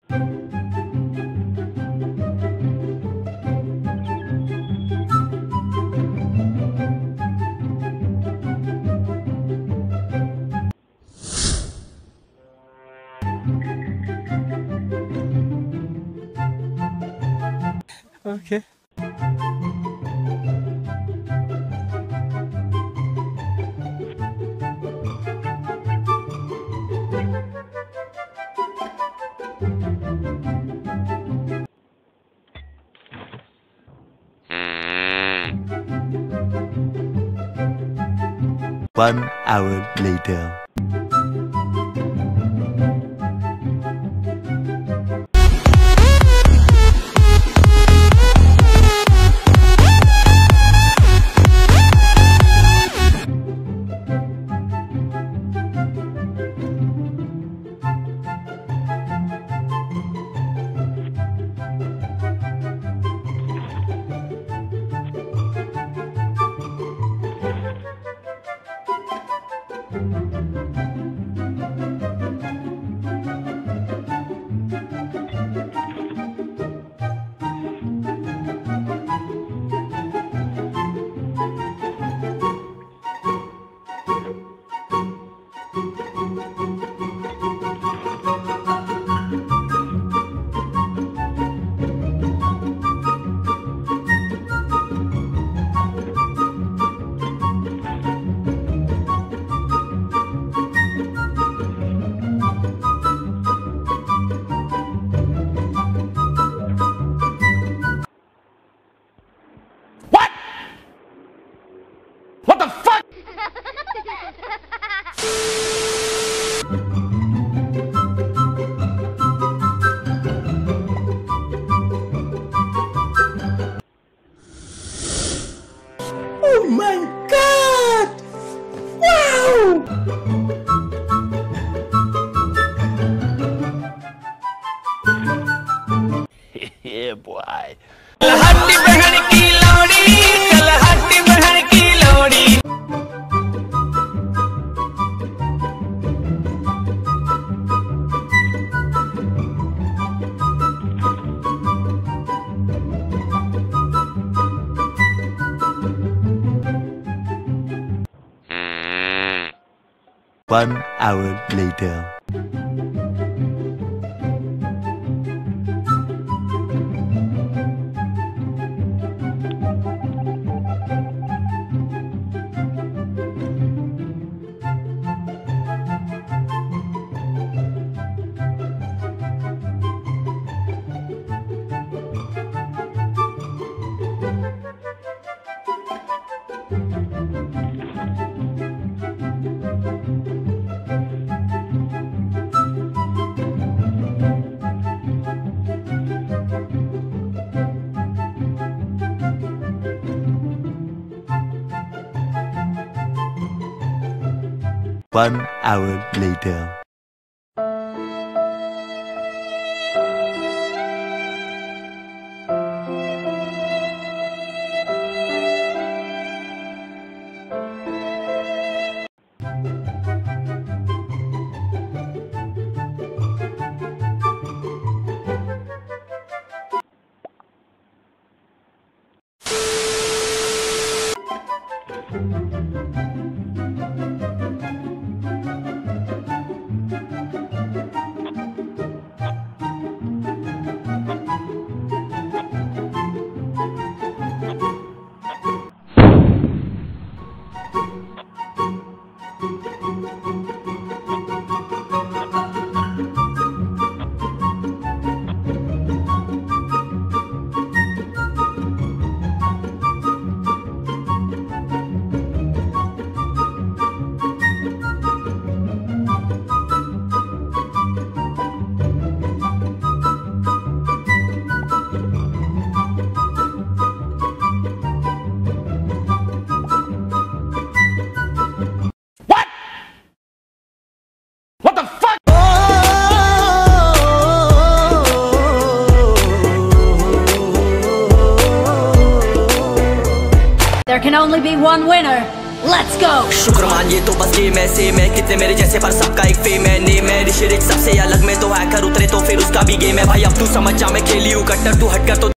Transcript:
Okay. One hour later. What the fuck? Oh my God! Wow! Yeah, boy. हट्टी बहन की लोड़ी, चल हट्टी बहन की लोड़ी। One hour later. One hour later. There can only be one winner. Let's go. शुक्र मान ये तो बस गेम है, सेम है कितने मेरे जैसे पर सबका एक फेम है, नेम है ऋषि रिच सबसे अलग में तो हैकर उतरे तो फिर उसका भी गेम है भाई। अब तू समझ जा मैं खेली हूँ कट्टर, तू हटकर तो